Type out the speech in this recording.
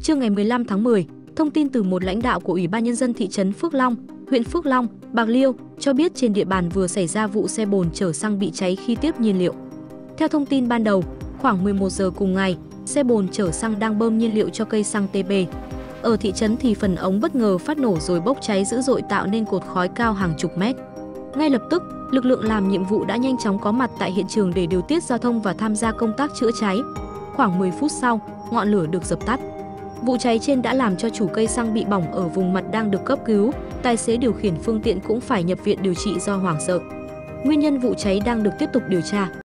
Trưa ngày 15 tháng 10, thông tin từ một lãnh đạo của Ủy ban Nhân dân thị trấn Phước Long, huyện Phước Long, Bạc Liêu cho biết trên địa bàn vừa xảy ra vụ xe bồn chở xăng bị cháy khi tiếp nhiên liệu. Theo thông tin ban đầu, khoảng 11 giờ cùng ngày, xe bồn chở xăng đang bơm nhiên liệu cho cây xăng TP. Ở thị trấn thì phần ống bất ngờ phát nổ rồi bốc cháy dữ dội tạo nên cột khói cao hàng chục mét. Ngay lập tức, lực lượng làm nhiệm vụ đã nhanh chóng có mặt tại hiện trường để điều tiết giao thông và tham gia công tác chữa cháy. Khoảng 10 phút sau, ngọn lửa được dập tắt. Vụ cháy trên đã làm cho chủ cây xăng bị bỏng ở vùng mặt đang được cấp cứu, tài xế điều khiển phương tiện cũng phải nhập viện điều trị do hoảng sợ. Nguyên nhân vụ cháy đang được tiếp tục điều tra.